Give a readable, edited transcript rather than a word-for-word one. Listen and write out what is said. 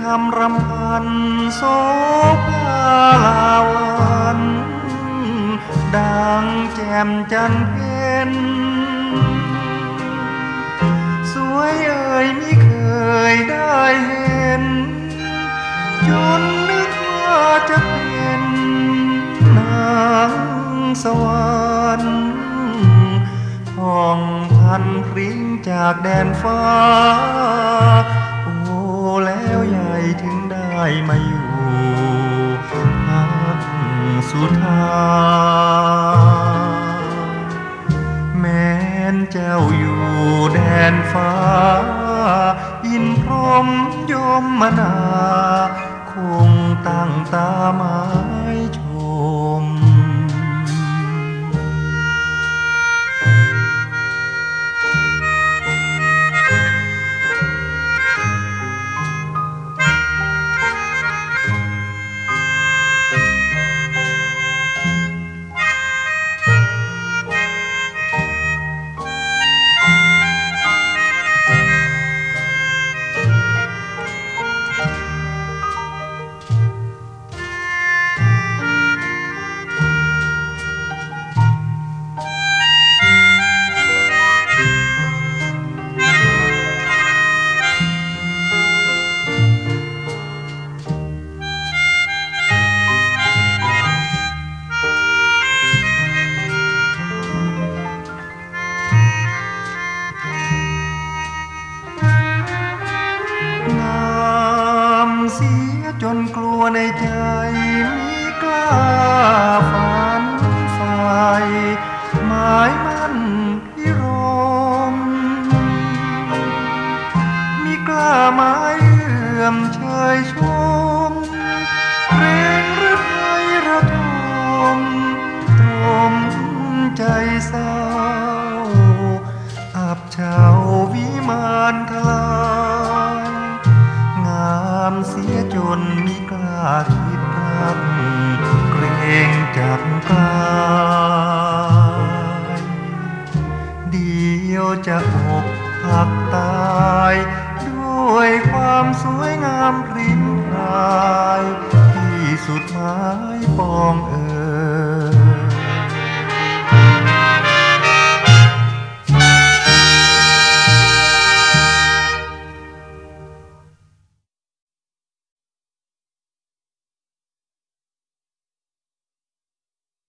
ำรำพันโสภาลาวันดังแจ่มจันทร์เพ็ญสวยเอ่ยมิเคยได้เห็นจนนึกว่าจะเป็นนางสวรรค์ท่องพันพริ้งจากแดนฟ้าโอ้แล้วใหญ่ถึงได้มาอยู่พักสุธาแม้นเจ้าอยู่แดนฟ้าอินพรหมยมนาคงตั้งตาหมายชมเสียจนกลัวในใจมิกล้าฝันใฝ่หมายมั่นพิรมมิกล้าหมายเอื้อมเชยชมเกรงหรือไทยระทมตรมใจเศร้าอับเฉาวิมานทลายเสียจนมิกล้าคิดรักเกรงจับกลายเดียวจะอกหักตายด้วยความสวยงามพริ้งพรายที่สุดหมาย